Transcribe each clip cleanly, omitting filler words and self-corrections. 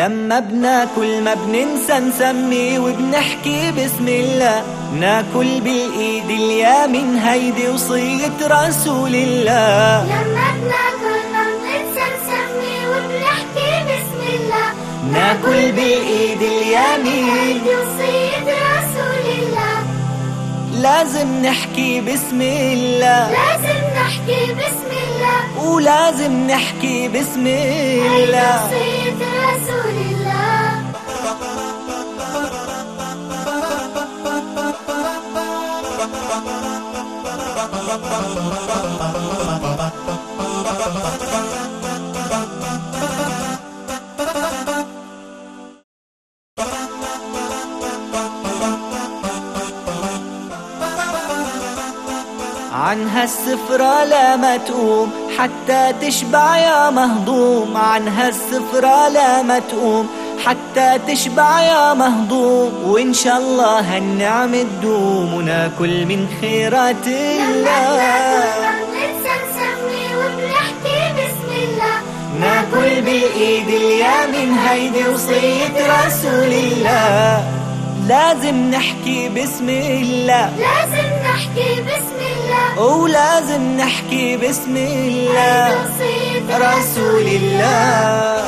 لما بناكل ما بننسى نسمي وبنحكي بسم الله، ناكل بالايد اليمين هيدي وصية رسول الله. لما بناكل ما بننسى نسمي وبنحكي بسم الله، ناكل بالايد اليمين هيدي وصية رسول الله. لازم نحكي بسم الله، لازم نحكي بسم الله، ولازم نحكي بسم هيدي الله. وصية رسول الله. عن هالسفرة لا ما تقوم حتى تشبع يا مهضوم، عن هالسفرة لا ما تقوم حتى تشبع يا مهضوم، وإن شاء الله هالنعم تدوم وناكل من خيرات الله. ناكل بالإيد اليمين هيدي وصية رسول الله. لازم نحكي بسم الله، لازم نحكي بسم الله، ولازم نحكي بسم الله هيدي وصية رسول الله.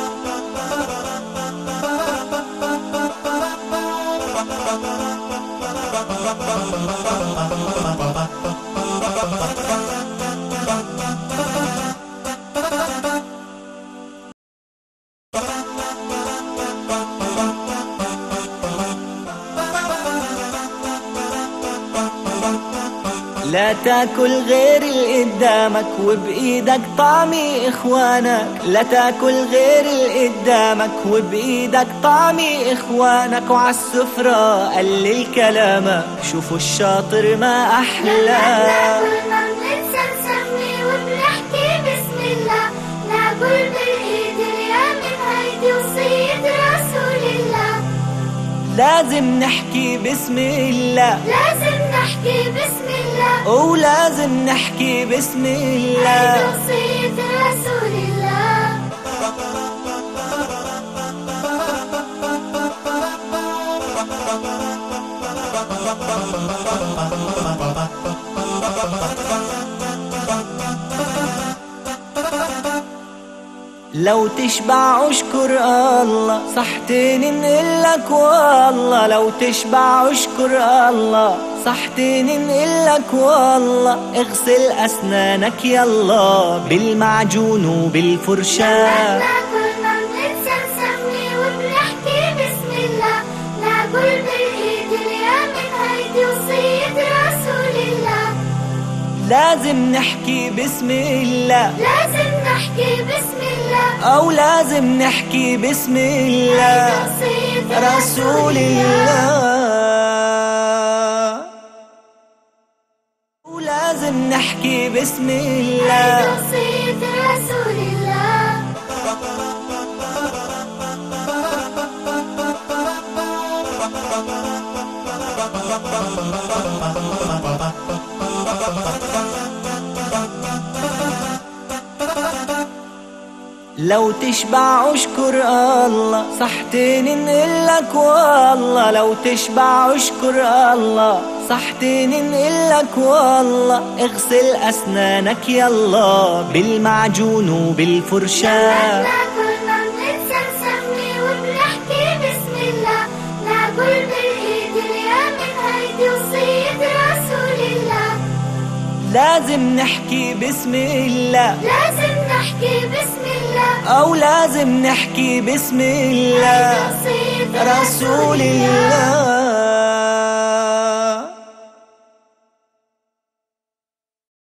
لا تاكل غير اللي قدامك وبإيدك طعمي إخوانك، لا تاكل غير اللي قدامك وبإيدك طعمي إخوانك، وعالسفرة قلل كلامك شوفوا الشاطر ما أحلى. ناكل ما بننسى نسمي وبنحكي بسم الله، ناكل بالإيد اليمين هيدي وصية رسول الله. لازم نحكي بسم الله، لازم نحكي بسم الله، ولازم نحكي بسم هيدي الله. وصية رسول الله. لو تشبع اشكر الله، صحتين نقلك والله. لو تشبع اشكر الله، صحتين نقلك والله. اغسل اسنانك يلا بالمعجون وبالفرشاة. ناكل ما بننسى نسمي وبنحكي بسم الله، ناكل بالإيد اليمين هيدي وصية رسول الله. لازم نحكي بسم الله، لازم نحكي بسم الله، او لازم نحكي بسم الله هيدي وصية رسول الله. ولازم نحكي بسم هيدي الله. وصية رسول الله. لو تشبع اشكر الله، صحتين نقلك والله. لو تشبع اشكر الله، صحتين نقلك والله. اغسل اسنانك يلا بالمعجون وبالفرشاة. ناكل ما بننسى نسمي وبنحكي بسم الله، ناكل بالإيد اليمين هيدي وصية رسول الله. لازم نحكي بسم الله، لازم نحكي بسم الله، او لازم نحكي بسم هيدي الله وصية رسول الله.